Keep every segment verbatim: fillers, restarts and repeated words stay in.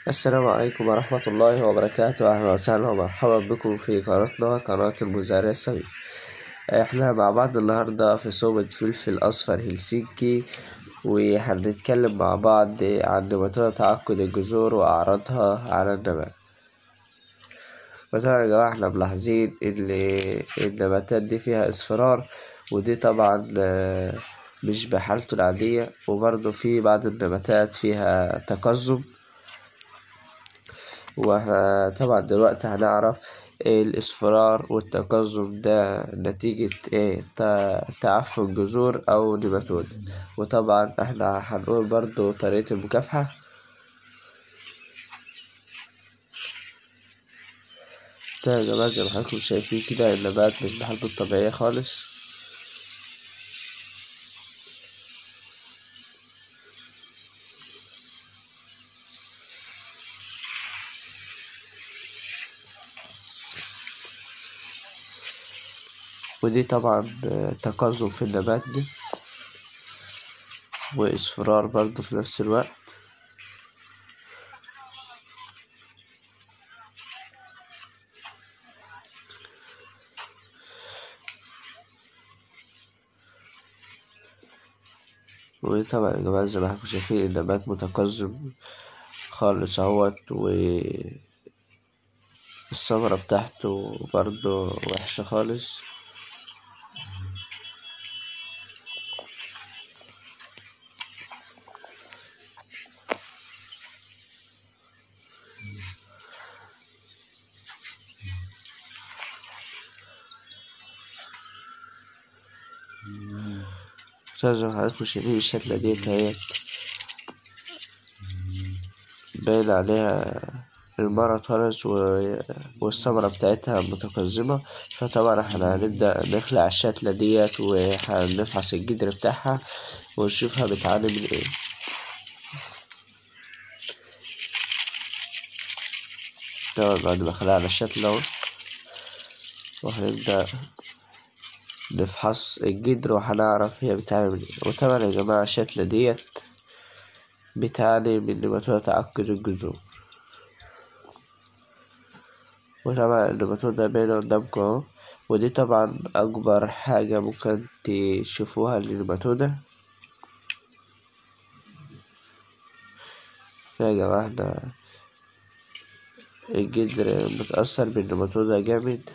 السلام عليكم ورحمة الله وبركاته. أهلا وسهلا ومرحبا بكم في قناتنا قناة المزارع السوي. احنا مع بعض النهاردة في صوبة فلفل أصفر هلسنكي، وهنتكلم مع بعض عن نباتات تعقد الجذور وأعراضها على النبات. وطبعا يا جماعة احنا ملاحظين إن النباتات دي فيها اصفرار، ودي طبعا مش بحالته العادية، وبرضه في بعض النباتات فيها تقزم. وطبعا دلوقتي هنعرف ايه الاصفرار والتقزم ده نتيجة ايه تعفن جذور او نباتود. وطبعا احنا هنقول برضو طريقة المكافحة. ده يا جماعة زي ما حضراتكم شايفين كده النبات مش بحالته الطبيعية خالص. ودي طبعا تقزم في النبات دي، واصفرار برضو في نفس الوقت. وطبعا يا جماعة زي ما حضراتكم شايفين النبات متقزم خالص اهوت، والثمرة بتاعته برضو وحشة خالص. زي ما حضراتكم شايفين الشتلة ديت اهي باين عليها المرض خالص، والثمرة بتاعتها متقزمة. فطبعا احنا هنبدأ نخلع الشتلة ديت، وهنفحص الجدر بتاعها ونشوفها بتعاني من ايه. طبعا بعد ما خلعنا الشتلة اهو، وهنبدأ نفحص الجدر وهنعرف هي بتعاني من ايه. وطبعا يا جماعة الشتلة ديت بتعاني من نباتات تعقد الجذور. وطبعا النباتات ده باينة قدامكم اهو، ودي طبعا أكبر حاجة ممكن تشوفوها للنباتودة. يا جماعة احنا الجدر متأثر بالنباتودة جامد،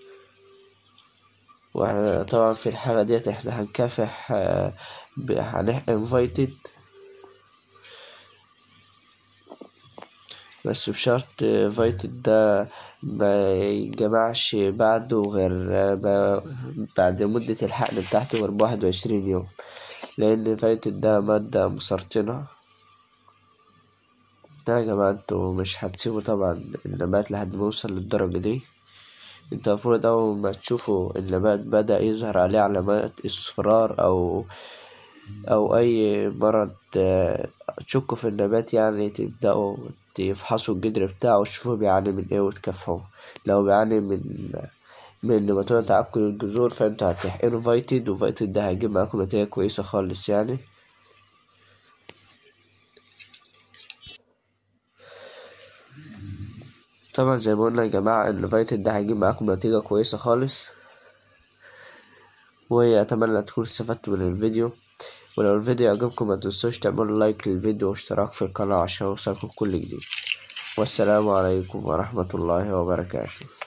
واحنا طبعا في الحالة ديت احنا هنكافح، هنحقن فايتد، بس بشرط فايتد ده ما يجمعش بعده غير بعد مدة الحقن بتاعته غير بواحد وعشرين يوم، لأن فايتد ده مادة مسرطنة. ده يا جماعة انتوا مش هتسيبوا طبعا النبات لحد ما يوصل للدرجة دي. انتوا المفروض أول ما تشوفوا النبات بدأ يظهر عليه علامات اصفرار أو أو أي مرض تشكوا في النبات، يعني تبدأوا تفحصوا الجدر بتاعه وتشوفوا بيعاني من ايه وتكافحوا. لو بيعاني من من نباتات تعقد الجذور فانتوا هتحقنوا فايتد، وفايتد ده هيجيب معاكم نتيجة كويسة خالص يعني. طبعا زي ما قلنا يا جماعة ان فايتد ده هيجيب معاكم نتيجة كويسة خالص، وأتمنى تكونوا استفدتوا من الفيديو. ولو الفيديو عجبكم ما تنسوش تعملوا لايك للفيديو واشتراك في القناة عشان يوصلكم كل جديد. والسلام عليكم ورحمة الله وبركاته.